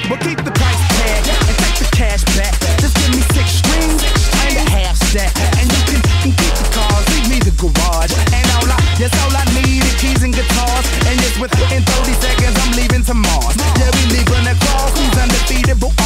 But keep the price tag and take the cash back. Just give me 6 strings and a half stack, and you can keep the cars, leave me the garage. And all I need is keys and guitars. And yes, within 30 seconds I'm leaving to Mars. Yeah, we leaving across these undefeatable